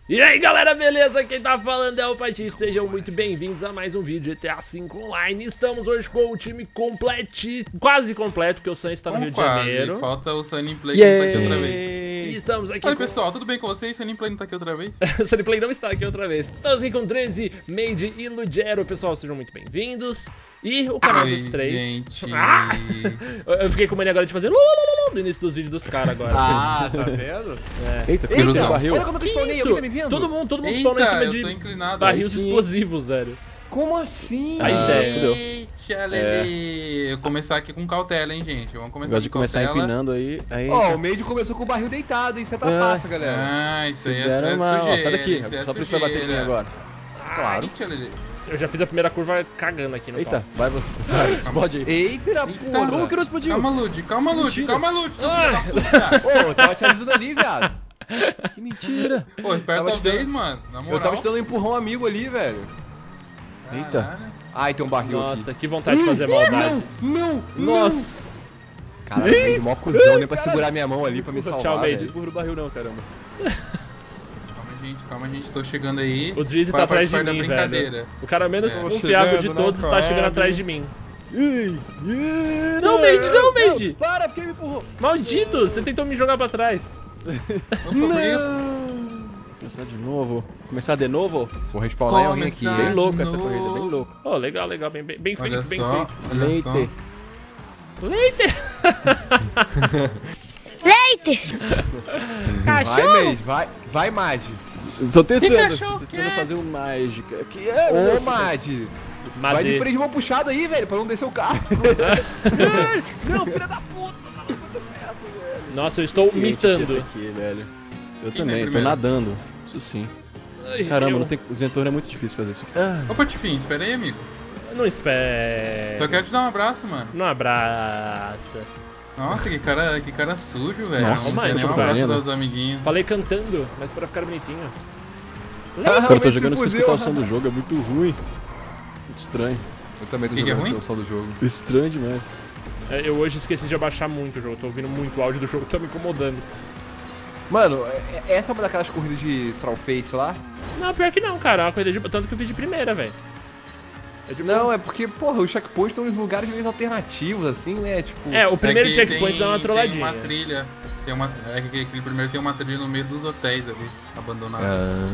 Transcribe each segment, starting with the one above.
E aí galera, beleza? Quem tá falando é o Patife, sejam muito bem-vindos a mais um vídeo GTA V Online. Estamos hoje com o time completíssimo, quase completo, porque o Sam está no Rio de Janeiro. Falta o Sunny Play que não tá aqui outra vez. E estamos aqui Oi pessoal, tudo bem com vocês? Sunny Play não tá aqui outra vez? O Sunny Play não está aqui outra vez. Estamos aqui com 13, Made e Lugero. Pessoal, sejam muito bem-vindos. E o canal dos três. Gente. Eu fiquei com mania agora de fazer no início dos vídeos dos caras agora. Ah, tá vendo? É. Eita, Eita, barril. Olha como eu tô spawnei, alguém tá me vendo? Todo mundo spawna em Eita, cima eu tô de inclinado. barris aí sim. explosivos, velho. Como assim? A ideia. Eita, Lele. Eu começar aqui com cautela, hein, gente. Vamos começar Gosto de com começar cautela. empinando aí. Ó, o Made começou com o barril deitado, hein? Você trapaça, galera. Ah, isso aí é Fizeram uma- ó, sujeira. sai daqui, isso é só por isso vai bater em mim sujeira. agora. Claro. Eita, Lele. Eu já fiz a primeira curva cagando aqui no Eita, vai, explode aí. Eita, Eita, porra. Como que não explodiu? Calma, Lud, calma, Lud, Mentira. calma, Lud, seu filho da puta. Ô, eu tava te ajudando ali, viado. Que mentira. Pô, espera Tava tua te dando- vez, mano. Na moral. Eu tava te dando um empurrão amigo ali, velho. Eita. Caralho. Ai, tem um barril Nossa, aqui. que vontade de fazer maldade. Não. Nossa. Caralho, Made, mó cuzão, nem pra segurar minha mão ali pra me salvar, Tchau, Made. velho. Burro barril não, caramba. Calma, gente, estou chegando aí. O Drizzy tá para atrás de participar da mim, brincadeira. velho. O cara menos É. confiável de chegando todos na está chegando Prime. atrás de mim. Não, Made, não, Made. Para, porque me empurrou. Maldito, você tentou me jogar pra trás. Opa, obrigado. Começar de novo. Começar de novo? Vou respawnar em alguém aqui. Começar. Bem louco de essa novo. corrida, bem louco. Oh, legal, bem Olha feito, bem só, feito. olha só. Leite. Leite! Vai, Cachorro! Made, vai, Mad. Tô tentando. Pikachu, Tô que tentando é? fazer um mágica. Que é? Ô, Mad. Vai de Madeira. freio de mão puxada aí, velho, pra não descer o carro. Não, filha da puta. Nossa, eu estou Esse mitando. aqui, velho. Eu Quem também, vem tô primeiro? nadando. Isso sim. Ai, Caramba, eu não tem... o Zentorno é muito difícil fazer isso aqui. Ah, Opa, Tifinho, espera aí, amigo. não espera. Só quero te dar um abraço, mano. Não abraça. Nossa, que cara sujo, velho. Nossa, Não mano, quer nem um tô abraço fazendo. dos amiguinhos. Falei cantando, mas pra ficar bonitinho. cara, eu tô Realmente jogando se sem fudeu. escutar o som do jogo, é muito ruim. Muito estranho. Eu também tô Que é jogando ruim? o som do jogo. Estranho demais. Eu hoje esqueci de abaixar muito o jogo, tô ouvindo muito áudio do jogo, tá me incomodando. Mano, essa é uma daquelas corridas de Trollface lá? Não, pior que não, cara, é uma coisa de... Tanto que eu fiz de primeira, velho. É de Não, é porque, porra, os checkpoints estão em lugares meio alternativos, assim, né? Tipo. É, o primeiro que checkpoint dá uma Tem trolladinha. uma trilha. É que aquele primeiro tem uma trilha no meio dos hotéis ali, abandonados.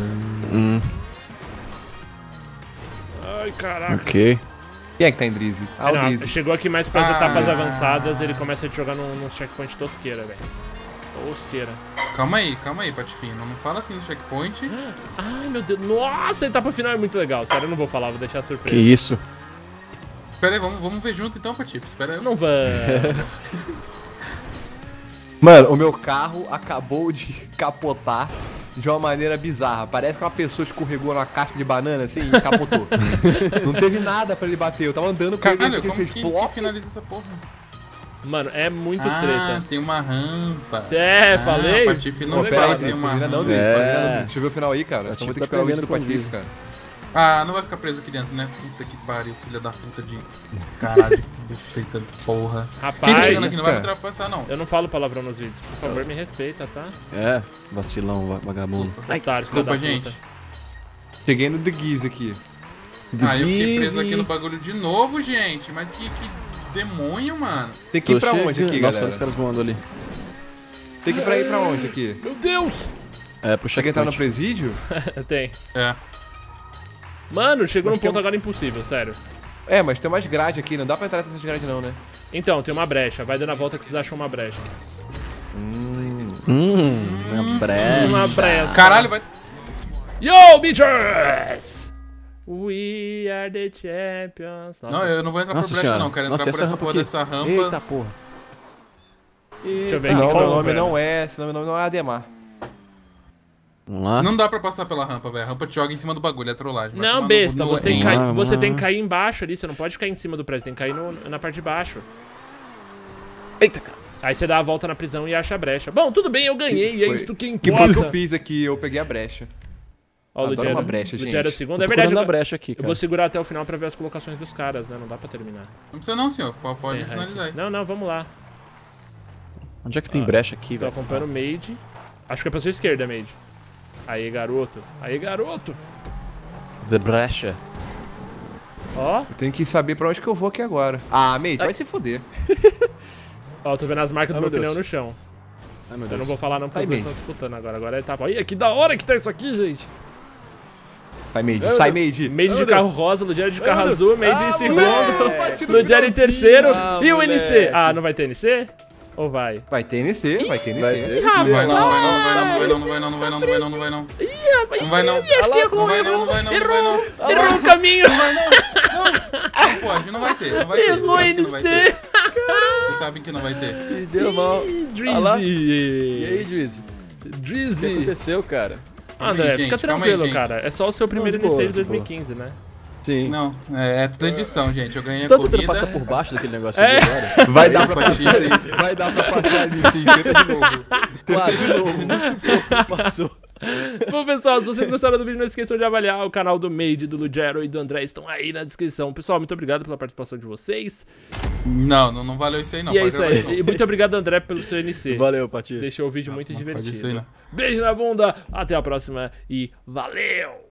Ai, caraca. Ok. Quem é que tá em Drizzy? Ah, o Não, Drizzy. chegou aqui mais pras Ah. etapas avançadas, ele começa a te jogar num checkpoint tosqueira, velho. Tosqueira. Calma aí, Patifinho. Não fala assim no checkpoint. Ai, meu Deus. Nossa, a etapa final é muito legal. Sério, eu não vou falar, vou deixar surpresa. Que isso? Espera aí, vamos ver junto então, Patife. Espera aí. Não vai. Mano, o meu carro acabou de capotar de uma maneira bizarra. Parece que uma pessoa escorregou na casca de banana assim e capotou. Não teve nada pra ele bater. Eu tava andando com ele, Caralho, ele como fez que flop. finaliza essa porra? Mano, é muito Ah, treta. tem uma rampa. É, falei. O Patife não Não, Não pera fala aí, que tem uma ainda não, rampa. Drizzy. É. Ainda não, Drizzy. Deixa eu ver o final aí, cara. Só Patife vou ter tá que esperar o vídeo aprendendo do com Patife, isso. cara. Ah, não vai ficar preso aqui dentro, né? Puta que pariu, filha da puta de... Caralho, de buceta, porra. Rapaz, Quem tá chegando aqui não vai me cara. ultrapassar, não. eu não falo palavrão nos vídeos. Por favor, me respeita, tá? É, vacilão, vagabundo. Otário, filho Desculpa, da gente. puta. Cheguei no The Geese aqui. Ah, eu fiquei preso aqui no bagulho de novo, gente. Mas que demônio, mano. Tem que ir pra onde aqui, Nossa, olha galera? os caras voando ali. Tem que ir pra onde aqui? Meu Deus! É, pro Quer entrar no checkpoint. presídio? Tem. É. Mano, chegou Mas num tem ponto um- agora impossível, sério. É, mas tem umas grades aqui, não dá pra entrar nessas grades não, né? Então, tem uma brecha. Vai dando a volta que vocês acham uma brecha. Uma brecha. Uma brecha. Caralho, vai... Yo, bitches! We are the champions. Nossa, Não, eu não vou entrar por Nossa brecha, senhora. não. Eu quero Nossa, entrar por essa porra aqui. dessa rampa. Eita porra. deixa eu ver aqui. Não, que meu não, nome velho. não é, esse nome não é Ademar. Vamos lá. Não dá pra passar pela rampa, velho. A rampa te joga em cima do bagulho, é trollagem. Vai Não, tomar no besta, cu. você tem, que Vamos cair, lá, você vamos tem lá. que cair embaixo ali, você não pode cair em cima do prédio, tem que cair na parte de baixo. Eita, cara. Aí você dá a volta na prisão e acha a brecha. Bom, tudo bem, eu ganhei, e é foi? isto que Que foi o que eu importa. fiz aqui, eu peguei a brecha. Ó, o Adoro Lugero- uma brecha, gente. Lugero é o segundo. Tô É verdade, procurando eu, a brecha aqui, eu cara. vou segurar até o final pra ver as colocações dos caras, né? Não dá pra terminar. Não precisa não, senhor. Pode Sem finalizar aí. hack. Não, vamos lá. Onde é que tem brecha aqui, Tô velho? acompanhando o Made. Acho que é pra sua esquerda, Made. Aí, garoto. Aí, garoto. The brecha. Ó. Eu tenho que saber pra onde que eu vou aqui agora. Ah, mate, vai se fuder. Ó, tô vendo as marcas do meu pneu no chão. Ai, meu Eu Deus. não vou falar não, porque Vai, vocês Made. estão disputando agora. Agora ele tá... Ih, que da hora que tá isso aqui, gente. Vai, Made. Meu Sai, Deus. Made. Made de meu carro Deus. rosa, Ludieri de carro Meu Deus. azul, Made em Ah, segundo, moleque. Ludieri em finalzinho. terceiro. Ah, E o moleque. NC? Ah, não vai ter NC? Ou vai? Vai ter NC, vai ter NC. Vai ter. Não vai não, não vai não, não vai não, não vai não, não vai não, não vai não, não vai não. Ih, rapaz, Não vai não. acho que errou, Não vai não, errou, não vai não, não errou, vai não. errou o caminho. Não vai não, não. Não pode, não vai ter, não vai ter. Errou Vocês sabem que não vai ter. NC. Vocês sabem que não vai ter. Se deu mal. Ih, Ah lá. Drizzy. E aí, Drizzy? O que Drizzy. aconteceu, cara? André, Gente, fica calma aí, tranquilo, gente. cara. É só o seu primeiro de boa, NC de de boa. 2015, né? Sim. Não, é tudo edição, gente. Eu ganhei Você a tá tentando corrida. passar por baixo daquele negócio É. ali agora? Vai dar Isso, pra Patife. passar. Vai dar pra passar ali sim. Tenta de novo. Quase de novo. Muito pouco passou. Bom, pessoal, se vocês gostaram do vídeo, não esqueçam de avaliar o canal do Made, do Lugero e do André. Estão aí na descrição. Pessoal, muito obrigado pela participação de vocês. Não valeu isso aí não. E é pode isso gravar aí. de novo. E muito obrigado, André, pelo seu NC. Valeu, Pati. Deixou o vídeo muito Não pode isso aí divertido. não. Beijo na bunda, até a próxima e valeu!